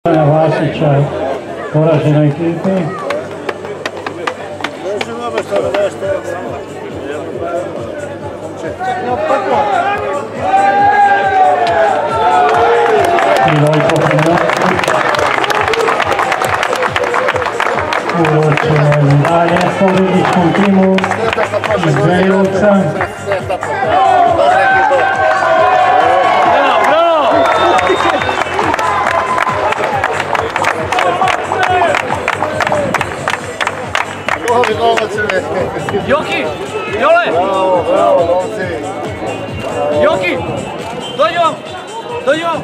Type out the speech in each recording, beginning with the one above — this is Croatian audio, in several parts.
Vasića poraženoj ekipi. I Vojko Prinoski. Uročeno dalje pobjedničkom timu iz Beljovca. Joki! Jole! Bravo, bravo, novci! Joki! Dođi vam! Dođi vam!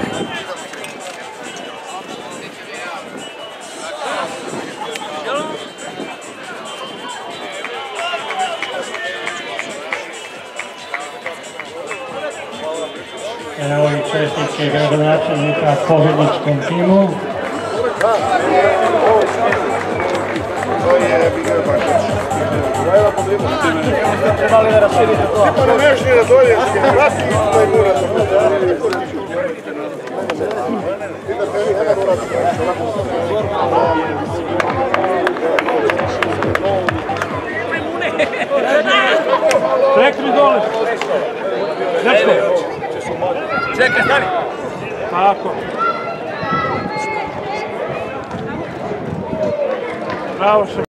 Evo i čestitke gradonačelnika pobjedničkom timu. Trebali da raširite to. Ti pa ne neš nije da dolje, vrati i taj mura. Rekli dole. Dečko. Čekaj, stani! Tako. Bravo.